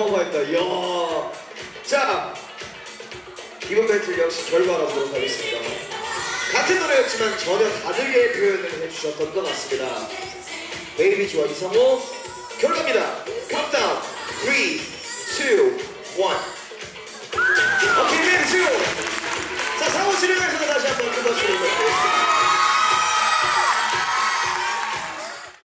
어마어마했다. 이야. 자, 이번 배틀 역시 결과로 보도록 하겠습니다. 같은 노래였지만 전혀 다르게 표현을 해주셨던 것 같습니다. 베이비지와 이상호 결과입니다. 카운트다운 3, 2, 1. 오케이, 왼쪽. 자, 상호 진행하셔서 다시 한번 두 번째